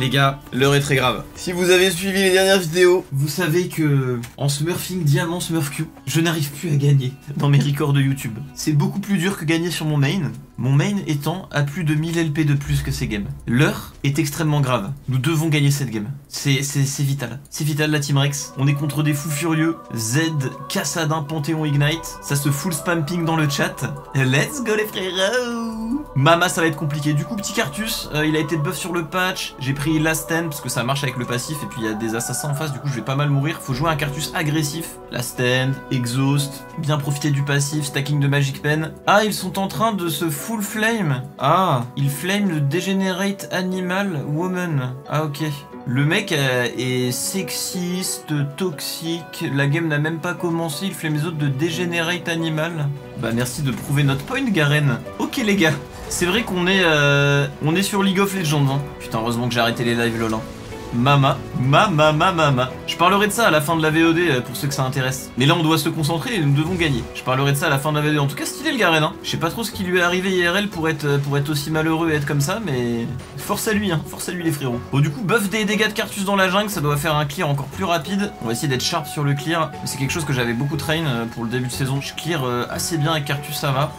Les gars, l'heure est très grave. Si vous avez suivi les dernières vidéos, vous savez que en smurfing diamant smurf Q, je n'arrive plus à gagner dans mes records de YouTube. C'est beaucoup plus dur que gagner sur mon main. Mon main étant à plus de 1000 LP de plus que ces games. L'heure est extrêmement grave. Nous devons gagner cette game. C'est vital. C'est vital la Team Rex. On est contre des fous furieux. Z, Cassadin, Panthéon, Ignite. Ça se full spam ping dans le chat. Let's go les frérots. Mama, ça va être compliqué. Du coup, petit Cartus, il a été buff sur le patch. J'ai pris Last Stand parce que ça marche avec le passif. Et puis il y a des assassins en face. Du coup, je vais pas mal mourir. Faut jouer un Cartus agressif. Last Stand, Exhaust. Bien profiter du passif. Stacking de Magic Pen. Ah, ils sont en train de se full flame. Ah, il flame le Degenerate Animal Woman. Ah, ok. Le mec est sexiste, toxique, la game n'a même pas commencé, il flame les autres de Degenerate Animal. Bah merci de prouver notre point, Garen. Ok les gars, c'est vrai qu'on est sur League of Legends. Hein. Putain, heureusement que j'ai arrêté les lives LOL. Hein. Mama. Je parlerai de ça à la fin de la VOD pour ceux que ça intéresse. Mais là on doit se concentrer et nous devons gagner. Je parlerai de ça à la fin de la VOD. En tout cas stylé le Garen hein. Je sais pas trop ce qui lui est arrivé IRL pour être aussi malheureux et être comme ça, mais force à lui hein, force à lui les frérots. Bon du coup buff des dégâts de Cartus dans la jungle, ça doit faire un clear encore plus rapide. On va essayer d'être sharp sur le clear. C'est quelque chose que j'avais beaucoup train pour le début de saison. Je clear assez bien avec Cartus, ça va.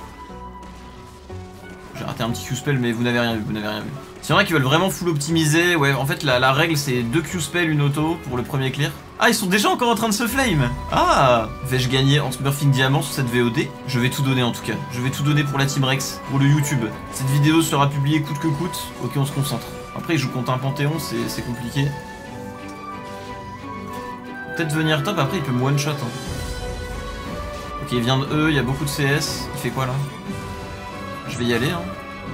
J'ai raté un petit Q-spell mais vous n'avez rien vu, C'est vrai qu'ils veulent vraiment full optimiser, ouais en fait la règle c'est 2 Q-spell, une auto pour le premier clear. Ah ils sont déjà encore en train de se flame. Ah, vais-je gagner en smurfing diamant sur cette VOD? Je vais tout donner en tout cas, je vais tout donner pour la Team Rex, pour le YouTube. Cette vidéo sera publiée coûte que coûte, ok on se concentre. Après je joue contre un Panthéon, c'est compliqué. Peut-être venir top, après il peut me one shot. Hein. Ok il vient de E, il y a beaucoup de CS, il fait quoi là? Je vais y aller hein.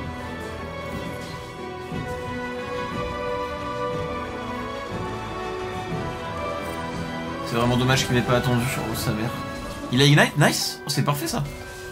C'est vraiment dommage qu'il m'ait pas attendu sur sa mère. Il a Ignite? Nice! Oh, c'est parfait ça!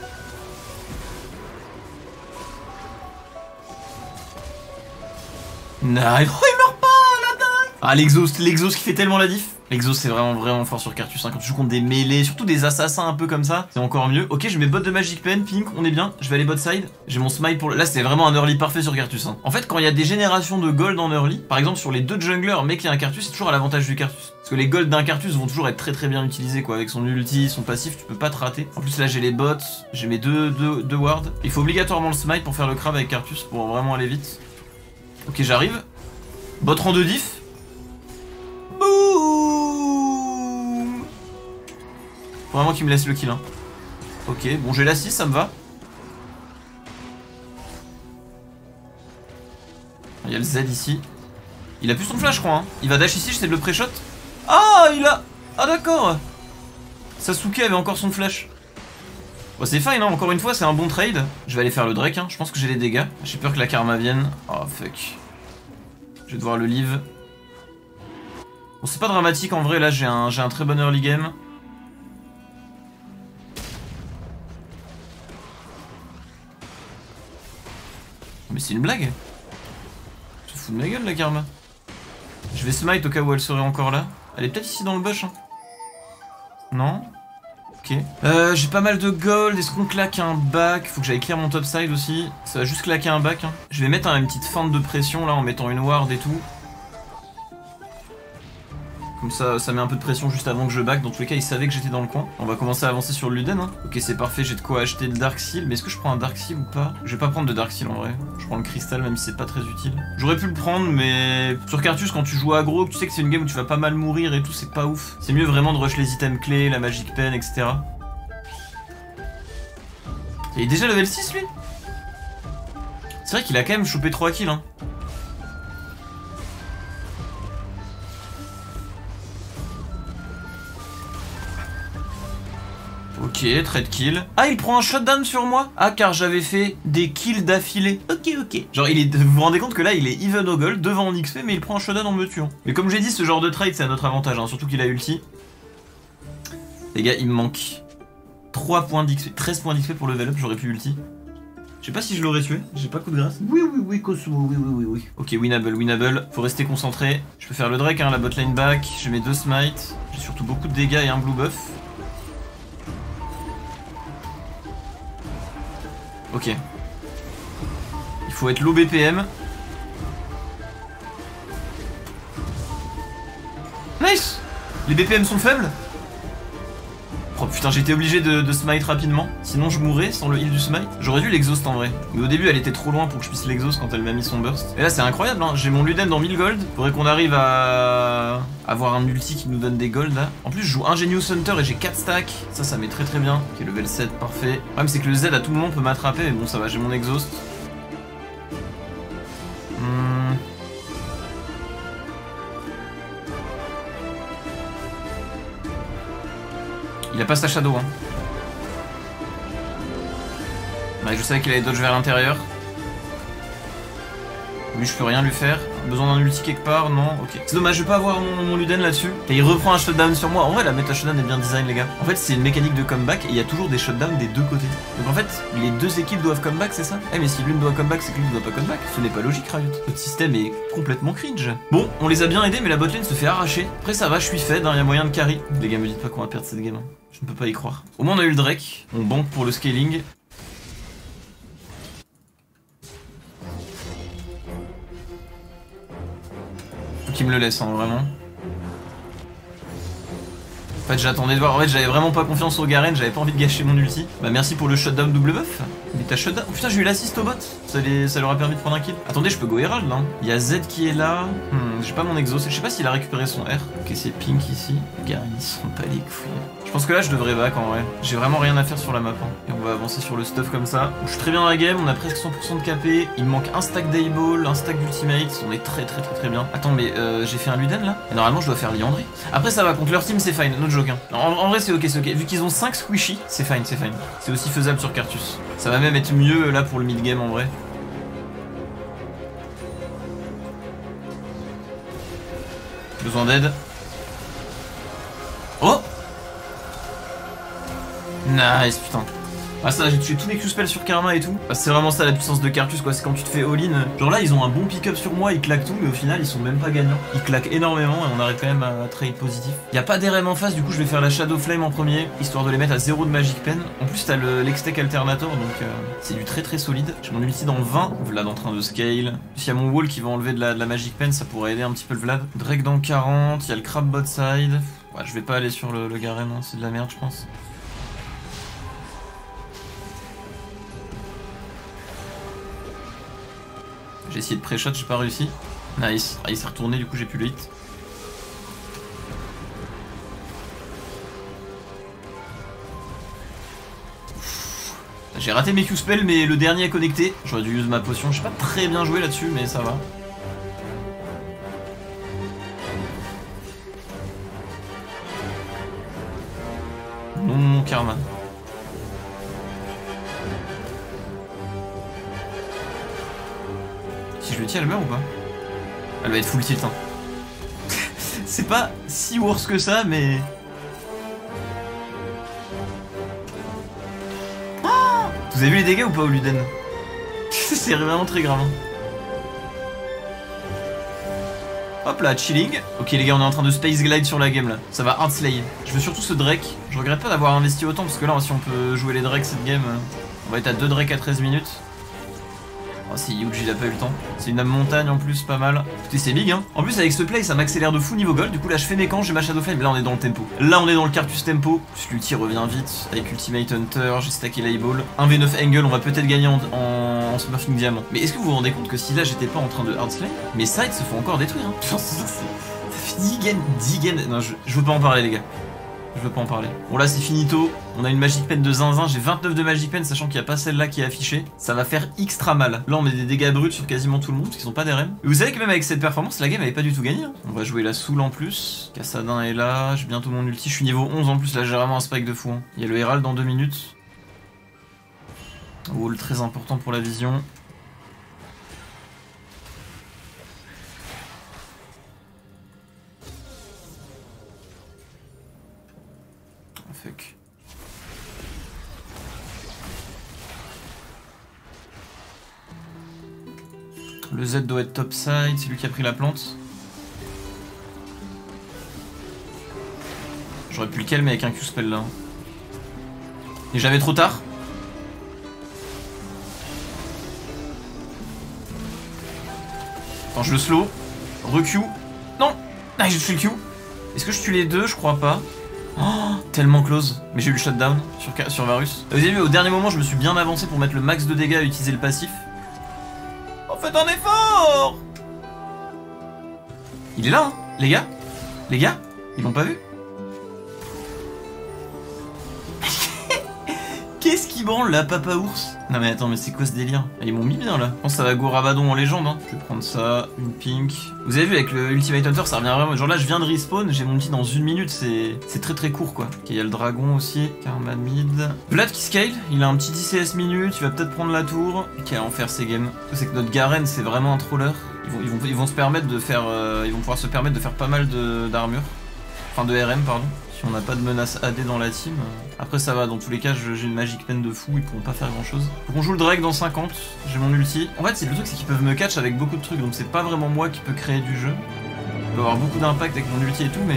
Nice! Oh, il meurt pas! La dingue! Ah, l'exhaust qui fait tellement la diff! L'exhaust c'est vraiment fort sur Cartus hein. Quand tu joues contre des mêlées, surtout des assassins un peu comme ça, c'est encore mieux. Ok, je mets bot de Magic Pen, pink, on est bien. Je vais aller bot side. J'ai mon smite pour le... Là, c'est vraiment un early parfait sur Cartus. Hein. En fait, quand il y a des générations de gold en early, par exemple sur les 2 junglers, mais qu'il y a un Cartus, c'est toujours à l'avantage du Cartus. Parce que les golds d'un Cartus vont toujours être très bien utilisés quoi. Avec son ulti, son passif, tu peux pas te rater. En plus là, j'ai les bots, j'ai mes deux wards. Il faut obligatoirement le smite pour faire le crab avec Cartus pour vraiment aller vite. Ok, j'arrive. Bot rang de diff. Faut vraiment qu'il me laisse le kill hein. Ok, bon j'ai la 6, ça me va. Il y a le Z ici. Il a plus son flash je crois hein. Il va dash ici, j'essaie de le pré-shot. Ah il a... Ah d'accord. Sasuke avait encore son flash. Bon c'est fine hein, encore une fois c'est un bon trade. Je vais aller faire le Drake hein, je pense que j'ai les dégâts. J'ai peur que la karma vienne. Oh fuck. Je vais devoir le leave. Bon c'est pas dramatique en vrai, là j'ai un très bon early game. Mais c'est une blague. Tu te fous de ma gueule la karma. Je vais smite au cas où elle serait encore là. Elle est peut-être ici dans le bush hein. Non. Ok. J'ai pas mal de gold, est-ce qu'on claque un back? Faut que j'aille clear mon top side aussi. Ça va juste claquer un back hein. Je vais mettre une petite feinte de pression là en mettant une ward et tout. Comme ça met un peu de pression juste avant que je back. Dans tous les cas, il savait que j'étais dans le coin. On va commencer à avancer sur le Luden. Hein. Ok, c'est parfait. J'ai de quoi acheter le Dark Seal. Mais est-ce que je prends un Dark Seal ou pas? Je vais pas prendre de Dark Seal en vrai. Je prends le cristal, même si c'est pas très utile. J'aurais pu le prendre, mais sur Cartus, quand tu joues aggro, que tu sais que c'est une game où tu vas pas mal mourir et tout, c'est pas ouf. C'est mieux vraiment de rush les items clés, la Magic Pen, etc. Il est déjà level 6 lui? C'est vrai qu'il a quand même chopé 3 kills. Hein. Ok, trade kill. Ah, il prend un shutdown sur moi? Ah, car j'avais fait des kills d'affilée. Ok. Genre, vous vous rendez compte que là, il est even au gold, devant en XP, mais il prend un shutdown en me tuant. Mais comme j'ai dit, ce genre de trade, c'est à notre avantage, hein, surtout qu'il a ulti. Les gars, il me manque 3 points d'XP, 13 points d'XP pour level up, j'aurais pu ulti. Je sais pas si je l'aurais tué, j'ai pas coup de grâce. Oui, Kosumo, oui. Ok, winnable. Faut rester concentré. Je peux faire le Drake, hein, la botlane back. J'ai mes 2 smites. J'ai surtout beaucoup de dégâts et un blue buff. Ok. Il faut être low BPM. Les BPM sont faibles? Oh putain, j'étais obligé de smite rapidement, sinon je mourrais sans le heal du smite. J'aurais dû l'exhaust en vrai, mais au début elle était trop loin pour que je puisse l'exhaust quand elle m'a mis son burst. Et là c'est incroyable, hein. J'ai mon Luden dans 1000 gold, faudrait qu'on arrive à avoir un ulti qui nous donne des gold là. En plus je joue Ingenious Hunter et j'ai 4 stacks, ça met très bien. Ok, level 7, parfait. Le problème c'est que le Z à tout moment peut m'attraper, mais bon ça va, j'ai mon exhaust. Il a pas sa shadow, hein. Ouais, je savais qu'il allait dodge vers l'intérieur. Lui, je peux rien lui faire. Besoin d'un ulti quelque part, non, ok. C'est dommage, je vais pas avoir mon Luden là-dessus. Et il reprend un shutdown sur moi. En vrai, la méta shutdown est bien design, les gars. En fait, c'est une mécanique de comeback et il y a toujours des shutdowns des deux côtés. Donc en fait, les deux équipes doivent comeback, c'est ça? Eh, mais si l'une doit comeback, c'est que l'une ne doit pas comeback. Ce n'est pas logique, Riot. Votre système est complètement cringe. Bon, on les a bien aidés, mais la botlane se fait arracher. Après, ça va, je suis fed, hein, y a moyen de carry. Les gars, me dites pas qu'on va perdre cette game. Hein. Je ne peux pas y croire. Au moins, on a eu le Drake. On banque pour le scaling. Qui me le laisse, hein, vraiment. En fait, j'attendais de voir. En fait, j'avais vraiment pas confiance au Garen, j'avais pas envie de gâcher mon ulti. Bah, merci pour le shutdown double buff. Mais t'as shutdown. Oh putain, j'ai eu l'assist au bot. Ça leur a permis de prendre un kill. Attendez, je peux go Herald là. Il y a Z qui est là. J'ai pas mon exhaust. Je sais pas s'il a récupéré son R. Ok, c'est Pink ici. Garen, ils sont pas les couilles. Je pense que là, je devrais back en vrai. J'ai vraiment rien à faire sur la map. Hein. Et on va avancer sur le stuff comme ça. Je suis très bien dans la game, on a presque 100% de KP. Il me manque un stack d'Able, un stack d'Ultimate. On est très bien. Attends, mais j'ai fait un Luden là? Et normalement, je dois faire Liandry. Après, ça va, contre leur team, c'est fine. No joke. Hein. En vrai, c'est ok. Vu qu'ils ont 5 squishy, c'est fine. C'est aussi faisable sur Cartus. Ça va même être mieux là pour le mid-game en vrai. Besoin d'aide. Oh! Nice, putain. Ah ça, j'ai tué tous mes Q-spells sur Karma et tout. Bah, c'est vraiment ça la puissance de Cartus quoi, c'est quand tu te fais all-in. Genre là, ils ont un bon pick-up sur moi, ils claquent tout, mais au final, ils sont même pas gagnants. Ils claquent énormément et on arrive quand même à trade positif. Y a pas d'RM en face, du coup, je vais faire la Shadow Flame en premier, histoire de les mettre à 0 de Magic Pen. En plus, t'as l'Extech Alternator, donc c'est du très solide. J'ai mon ulti dans 20, Vlad en train de scale. S'il y a mon wall qui va enlever de la Magic Pen, ça pourrait aider un petit peu le Vlad. Drake dans 40, il y a le Crab bot side. Ouais, je vais pas aller sur le Garen, hein, c'est de la merde, je pense. J'ai essayé de pré-shot, j'ai pas réussi. Nice. Ah, il s'est retourné, du coup j'ai plus le hit. J'ai raté mes Q-spells, mais le dernier est connecté. J'aurais dû use ma potion. J'ai pas très bien joué là-dessus, mais ça va. Non, mon Karma. Si je le tiens, elle meurt ou pas? Elle va être full tilt. Hein. C'est pas si worse que ça, mais... Oh, vous avez vu les dégâts ou pas au Luden? C'est vraiment très grave. Hein. Hop là, chilling. Ok les gars, on est en train de space glide sur la game là. Ça va hard slay. Je veux surtout ce Drake. Je regrette pas d'avoir investi autant parce que là, si on peut jouer les Drakes cette game, on va être à 2 Drakes à 13 minutes. Oh, si Yuji il a pas eu le temps. C'est une âme montagne en plus, pas mal. Écoutez, c'est big hein. En plus, avec ce play, ça m'accélère de fou niveau gold. Du coup, là, je fais mes camps, j'ai ma Shadow Flame. Là, on est dans le tempo. Là, on est dans le Cartus tempo. Plus l'ulti revient vite. Avec Ultimate Hunter, j'ai stacké l'Eyeball. 1v9 angle, on va peut-être gagner en Smurfing Diamant. Mais est-ce que vous vous rendez compte que si là, j'étais pas en train de hard slay, mes sides se font encore détruire hein. Ça fait 10 gains. Non, je veux pas en parler, les gars. Je veux pas en parler. Bon là c'est finito, on a une Magic Pen de zinzin, j'ai 29 de Magic Pen sachant qu'il n'y a pas celle-là qui est affichée. Ça va faire extra mal. Là on met des dégâts bruts sur quasiment tout le monde parce qu'ils ont pas d'RM. Et vous savez que même avec cette performance, la game avait pas du tout gagné. Hein. On va jouer la Soul en plus. Cassadin est là, j'ai bientôt mon ulti, je suis niveau 11 en plus, là j'ai vraiment un spike de fou. Hein. Il y a le Herald dans 2 minutes. Wall très important pour la vision. Fuck. Le Z doit être topside, c'est lui qui a pris la plante. J'aurais pu le calmer avec un Q-spell là. Et j'avais trop tard. Attends, je le slow. Re-Q. Non! Ah, j'ai touché le Q. Est-ce que je tue les deux? Je crois pas. Oh, tellement close. Mais j'ai eu le shutdown sur Varus. Vous avez vu, au dernier moment, je me suis bien avancé pour mettre le max de dégâts et utiliser le passif. Oh, faites un effort! Il est là, hein, les gars? Les gars? Ils l'ont pas vu? Qu'est-ce qui branle là, papa ours? Non mais attends, mais c'est quoi ce délire? Ils m'ont mis bien là. Je pense que ça va go Rabadon en légende, hein. Je vais prendre ça, une pink. Vous avez vu avec le Ultimate Hunter, ça revient vraiment. Genre là, je viens de respawn, j'ai mon ulti dans 1 minute, c'est très très court quoi. Ok, il y a le dragon aussi, Karma mid. Vlad qui scale, il a un petit 10 CS minutes, il va peut-être prendre la tour. Ok, on va en faire ses games. C'est que notre Garen, c'est vraiment un troller. Ils vont se permettre de faire. Ils vont pouvoir se permettre de faire pas mal d'armure. Enfin de RM, pardon. Si on n'a pas de menace AD dans la team. Après ça va, dans tous les cas j'ai une Magic Pen de fou, ils pourront pas faire grand chose. Faut qu'on joue le Drake dans 50, j'ai mon ulti. En fait c'est le truc, c'est qu'ils peuvent me catch avec beaucoup de trucs, donc c'est pas vraiment moi qui peux créer du jeu. Je peux avoir beaucoup d'impact avec mon ulti et tout, mais...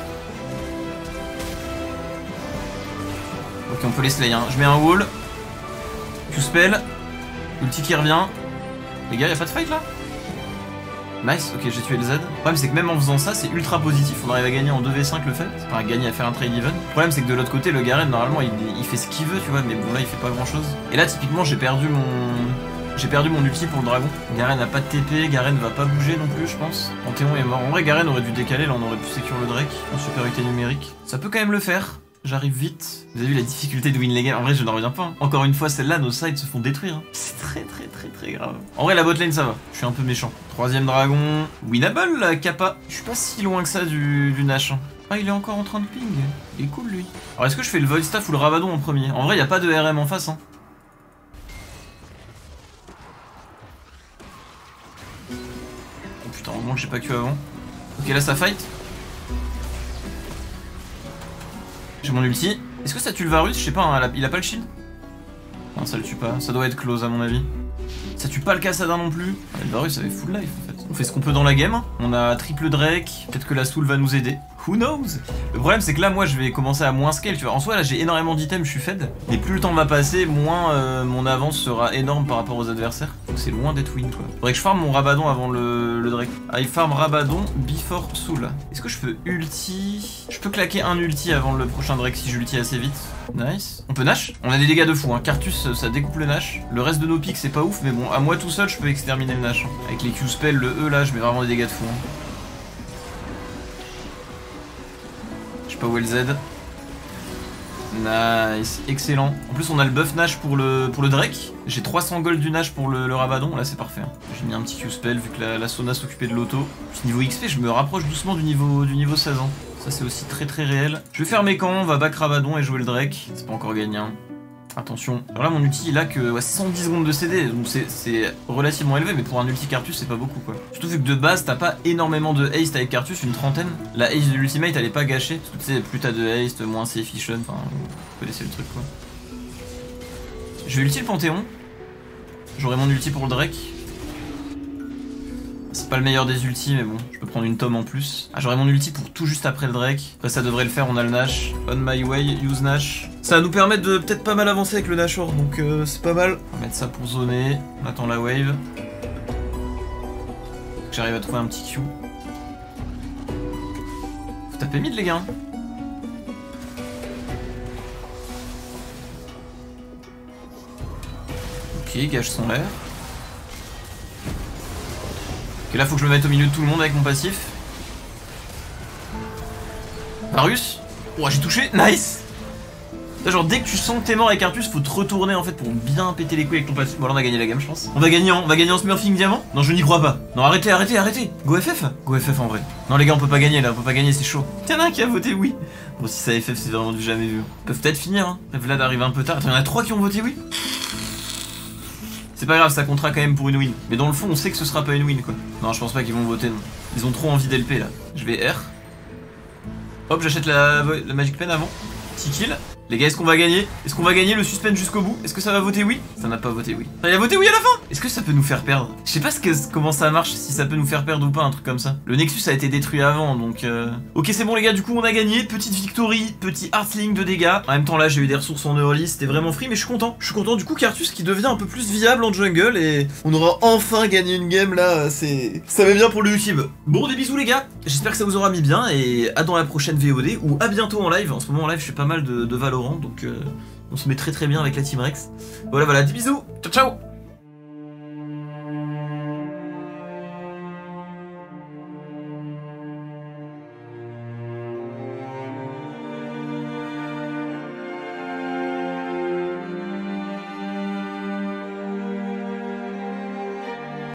Ok, on peut les slay, hein. Je mets un wall. Q-spell. Ulti qui revient. Les gars, y'a pas de fight là? Nice, ok, j'ai tué le Z. Le problème c'est que même en faisant ça, c'est ultra positif, on arrive à gagner en 2v5 le fait, enfin à gagner à faire un trade even. Le problème c'est que de l'autre côté, le Garen normalement il fait ce qu'il veut, tu vois, mais bon là il fait pas grand chose. Et là typiquement j'ai perdu mon ulti pour le dragon. Garen n'a pas de TP, Garen va pas bouger non plus je pense. Panthéon est mort. En vrai Garen aurait dû décaler, là on aurait pu sécure le Drake en supériorité numérique. Ça peut quand même le faire. J'arrive vite. Vous avez vu la difficulté de win les games? En vrai je n'en reviens pas. Encore une fois celle-là, nos sides se font détruire. C'est très grave. En vrai la botlane ça va. Je suis un peu méchant. Troisième dragon. Winnable la Kappa. Je suis pas si loin que ça du Nash. Ah il est encore en train de ping. Il est cool lui. Alors est-ce que je fais le Void Staff ou le Rabadon en premier? En vrai y a pas de RM en face hein. Oh putain, au moins que j'ai pas Q avant. Ok là ça fight. J'ai mon ulti. Est-ce que ça tue le Varus? Je sais pas, hein, il a pas le shield? Non, ça le tue pas. Ça doit être close à mon avis. Ça tue pas le Kassadin non plus. Le Varus avait full life en fait. On fait ce qu'on peut dans la game. On a triple Drake. Peut-être que la Soul va nous aider. Who knows? Le problème c'est que là moi je vais commencer à moins scale, tu vois. En soi là j'ai énormément d'items, je suis fed. Et plus le temps va passer, moins mon avance sera énorme par rapport aux adversaires. Donc c'est loin d'être win quoi. Faudrait que je farm mon Rabadon avant le Drake. Ah, il farm Rabadon before Soul. Est-ce que je peux ulti? Je peux claquer un ulti avant le prochain Drake si j'ulti assez vite. Nice. On peut Nash? On a des dégâts de fou hein. Cartus ça découpe le Nash. Le reste de nos pics c'est pas ouf, mais bon à moi tout seul je peux exterminer le Nash. Avec les Q-spell, le E là je mets vraiment des dégâts de fou hein. Je sais pas où est le Z. Nice, excellent. En plus on a le buff Nash pour le Drake. J'ai 300 gold du Nash pour le Rabadon, là c'est parfait. J'ai mis un petit Q-spell vu que la Sona s'occupait de l'auto. Puis niveau XP je me rapproche doucement du niveau 16 ans. Ça c'est aussi très réel. Je vais faire mes camps, on va back Rabadon et jouer le Drake. C'est pas encore gagné hein. Attention. Alors là mon ulti il a que ouais, 110 secondes de CD, donc c'est relativement élevé, mais pour un ulti Cartus c'est pas beaucoup quoi. Surtout vu que de base t'as pas énormément de haste avec Cartus, une trentaine. La haste de l'ultimate elle est pas gâchée, parce que tu sais plus t'as de haste, moins c'est efficient, enfin vous connaissez le truc quoi. Je vais ulti le Panthéon. J'aurai mon ulti pour le Drake. C'est pas le meilleur des ultis mais bon, je peux prendre une tome en plus. Ah j'aurai mon ulti pour tout juste après le Drake. Après ça devrait le faire, on a le Nash. On my way, use Nash. Ça va nous permettre de peut-être pas mal avancer avec le Nashor, donc c'est pas mal. On va mettre ça pour zoner, on attend la wave. J'arrive à trouver un petit Q. Faut taper mid les gars. Ok, gage son l'air. Et là faut que je me mette au milieu de tout le monde avec mon passif. Varus. Oh j'ai touché, nice. Là, genre dès que tu sens que t'es mort avec Artus, faut te retourner en fait pour bien péter les couilles avec ton passif. Bon là on a gagné la game je pense. On va gagner en smurfing diamant. Non je n'y crois pas. Non arrêtez. Go FF. Go FF en vrai. Non les gars on peut pas gagner là, on peut pas gagner, c'est chaud. Y'en a un qui a voté oui. Bon si ça FF c'est vraiment du jamais vu. Ils peuvent peut-être finir hein. Vlad arrive un peu tard. Attends y'en a 3 qui ont voté oui. C'est pas grave, ça comptera quand même pour une win. Mais dans le fond, on sait que ce sera pas une win quoi. Non, je pense pas qu'ils vont voter non. Ils ont trop envie d'LP là. Je vais R. Hop, j'achète la Magic Pen avant. Petit kill. Les gars, est-ce qu'on va gagner? Est-ce qu'on va gagner le suspense jusqu'au bout? Est-ce que ça va voter oui? Ça n'a pas voté oui. Il a voté oui à la fin? Est-ce que ça peut nous faire perdre? Je sais pas comment ça marche, si ça peut nous faire perdre ou pas, un truc comme ça. Le Nexus a été détruit avant, donc... Ok, c'est bon les gars, du coup on a gagné. Petite victory, petit Heartlink de dégâts. En même temps là, j'ai eu des ressources en early, c'était vraiment free, mais je suis content. Je suis content du coup Cartus qui devient un peu plus viable en jungle et on aura enfin gagné une game là, ça va bien pour le YouTube. Bon, des bisous les gars, j'espère que ça vous aura mis bien et à dans la prochaine VOD ou à bientôt en live. En ce moment en live je fais pas mal de Valorant, donc on se met très bien avec la Team Rex. Voilà, des bisous, ciao ciao.